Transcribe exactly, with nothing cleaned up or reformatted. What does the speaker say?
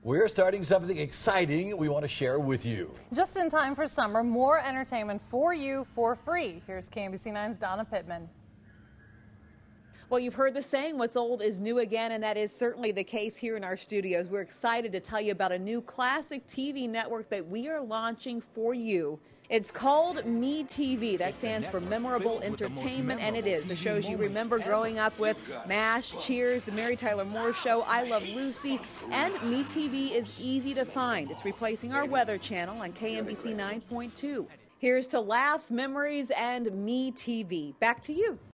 we're starting something exciting we want to share with you. Just in time for summer, more entertainment for you for free. Here's K M B C nine's Donna Pitman. Well, you've heard the saying, what's old is new again, and that is certainly the case here in our studios. We're excited to tell you about a new classic T V network that we are launching for you. It's called MeTV. That stands for Memorable Entertainment, and it is. The shows you remember growing up with: MASH, Cheers, The Mary Tyler Moore Show, I Love Lucy, and MeTV is easy to find. It's replacing our Weather Channel on K M B C nine point two. Here's to laughs, memories, and MeTV. Back to you.